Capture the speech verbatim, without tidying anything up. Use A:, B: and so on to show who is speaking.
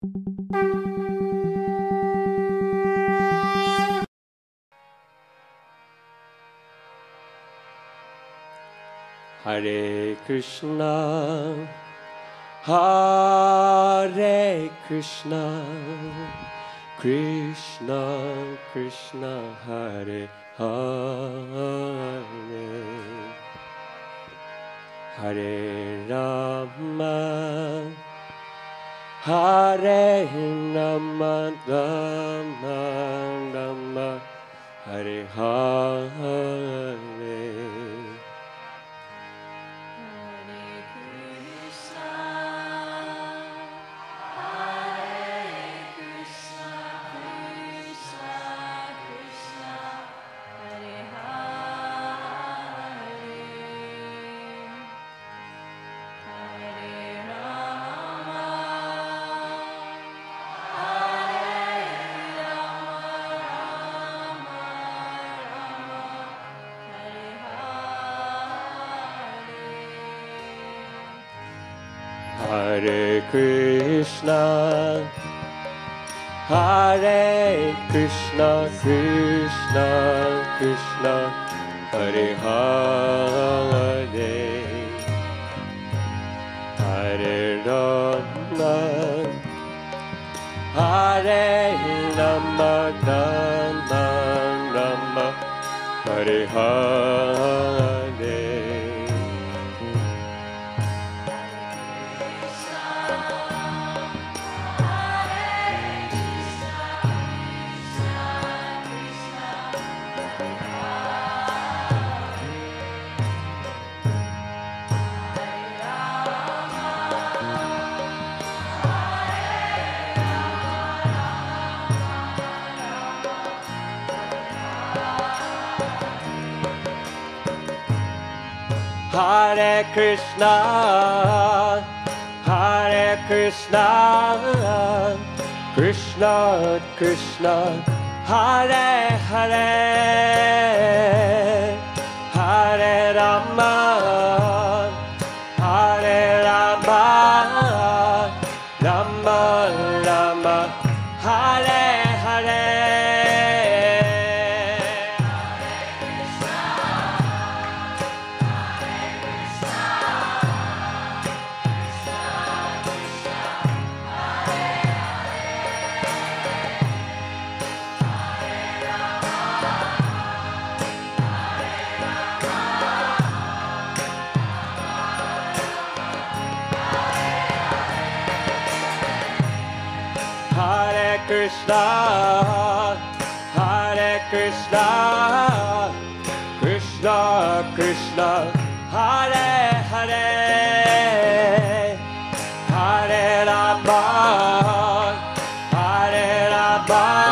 A: Hare Krishna, Hare Krishna, Krishna Krishna, Hare Hare, Hare Rama, Hare Rama, Rama Rama, Hare Hare. Hare Krishna, Hare Krishna, Krishna Krishna, Hare Hare, Hare Rama, Hare Rama, Rama Rama, Hare Hare. Hare Krishna, Hare Krishna, Krishna Krishna, Hare Hare, Hare Rama, Hare Rama, Rama Rama, Hare Hare. Krishna, Hare Krishna, Krishna Krishna, Hare Hare, Hare Rama, Hare Rama,